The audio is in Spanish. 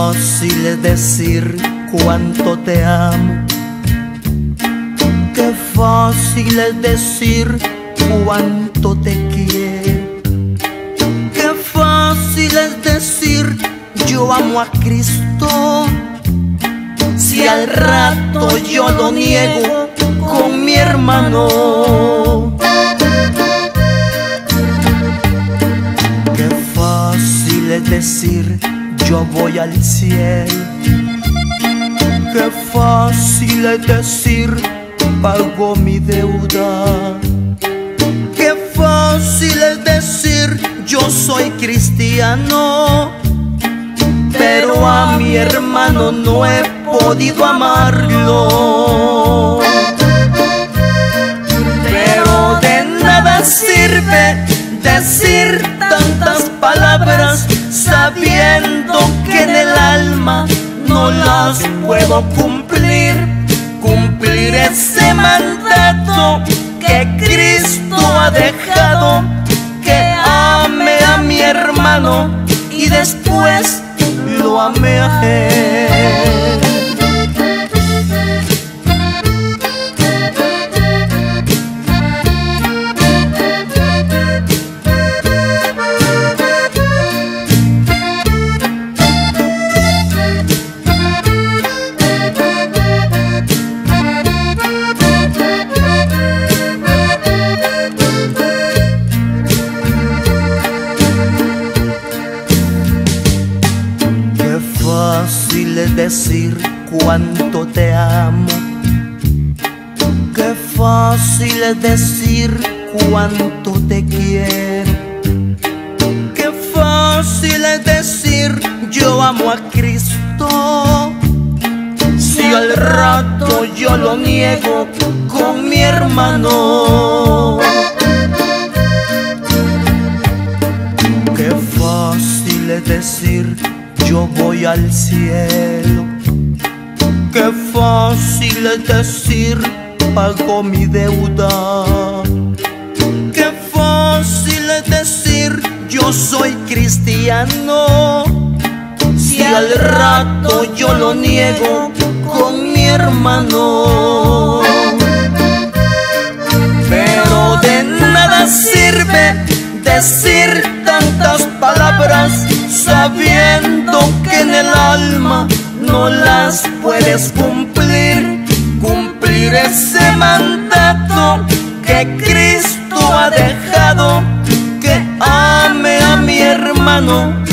fácil es decir cuánto te amo. Qué fácil es decir cuánto te quiero. Qué fácil es decir yo amo a Cristo, si al rato yo lo niego con mi hermano. Qué fácil es decir yo voy al cielo. Qué fácil es decir pago mi deuda. Qué fácil es decir yo soy cristiano, pero a mi hermano no he podido amarlo. Pero de nada sirve decir tantas palabras sabiendo que en el alma no las puedo cumplir. Cumplir ese mandato que Cristo ha dejado, que ame a mi hermano y después lo amé a él. Fácil es decir cuánto te amo. Qué fácil es decir cuánto te quiero. Qué fácil es decir yo amo a Cristo, si al rato yo lo niego con mi hermano. Qué fácil es decir yo voy al cielo. Qué fácil es decir pago mi deuda. Qué fácil es decir yo soy cristiano, si al rato yo lo niego con mi hermano. Pero de nada sirve decir tantas palabras sabiendo que en el alma no las puedes cumplir. Cumplir ese mandato que Cristo ha dejado, que ame a mi hermano